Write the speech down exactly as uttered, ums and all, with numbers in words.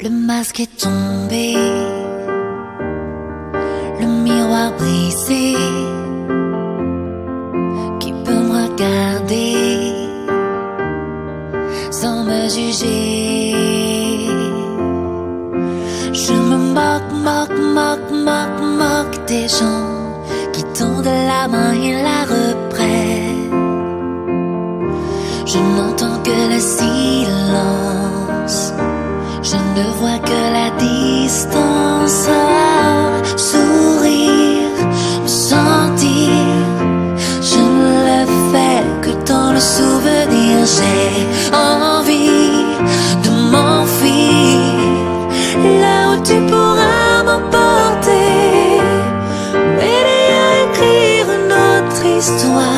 Le masque est tombé, le miroir brisé. Qui peut me regarder sans me juger? Je me moque, moque, moque, moque, moque des gens qui tendent la main et la reprennent. Je n'entends que le silence, je ne vois que la distance. Sourire, me sentir, je ne le fais que dans le souvenir. J'ai envie de m'enfuir là où tu pourras m'emporter, m'aider à écrire une autre histoire.